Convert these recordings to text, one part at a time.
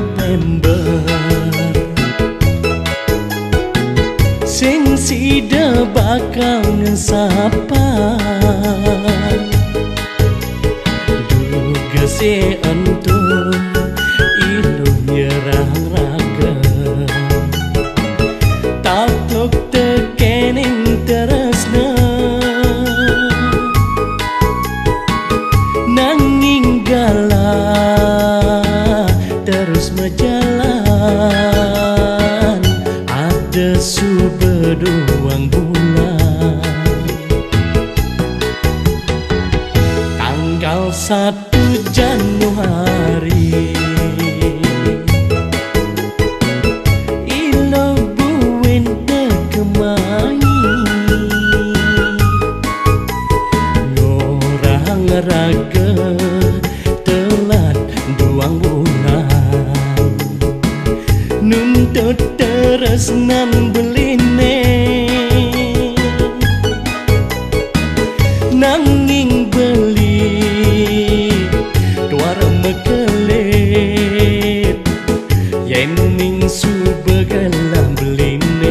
September sing sida bakal ngesapa duga se entuh ilu nyerang raga takluk tekening teresna nanging galah terus berjalan ada subeduang bulan tanggal 1 Januari ilo buin tekemai ngorang raga telat duang bulan nuntut teresnan beline nanging beli tuar mekelit yen ning subegalam beline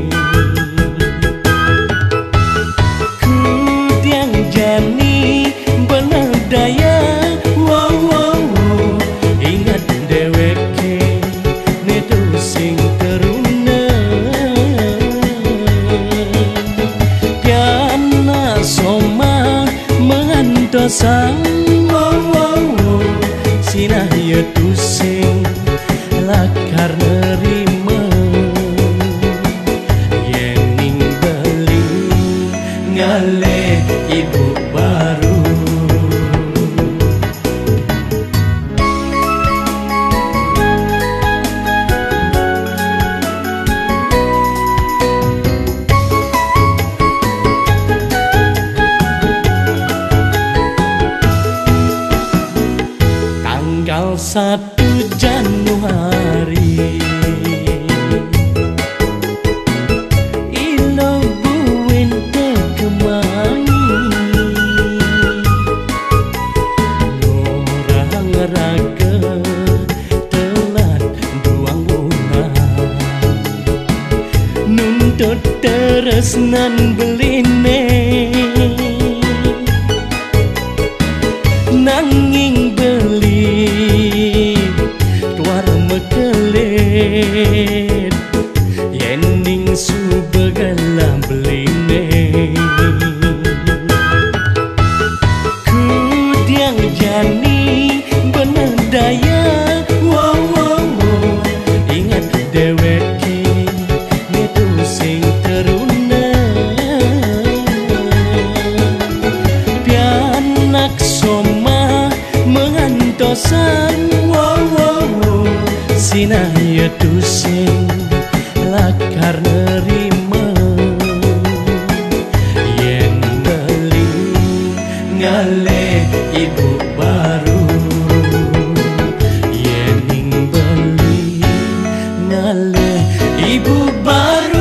kudiang jani bener daya wow wow ingat deweke netu sing teruna piana soma mengantosang wow wow sinah ya tusing lakar nerima yening beli ngale ibu baru tanggal 1 Januari ilo buin tekemai ngorang raga telat duang bulan nuntut teresnan beline nanging beli tuar mekelit yening subegalam beline kudiang jani bener daya wow wow ingat deweke netu sing teruna pianak soma mengantosan wow wow sinah ya tusing lakar nerima yen beli ngale ibu baru yening beli ngale ibu baru